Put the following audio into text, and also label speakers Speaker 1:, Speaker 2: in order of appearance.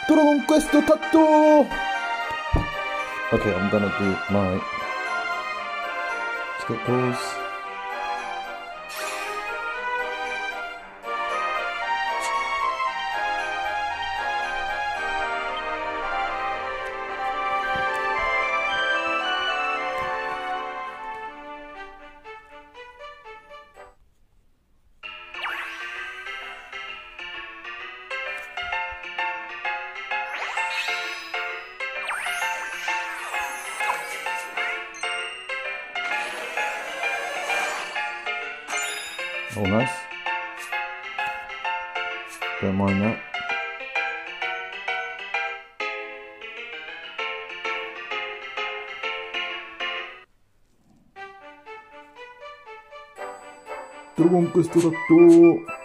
Speaker 1: Dragon Quest Tattoo! Okay, I'm gonna do my... Let's get those. Oh, nice. Don't mind that. Dragon Quest Tattoo!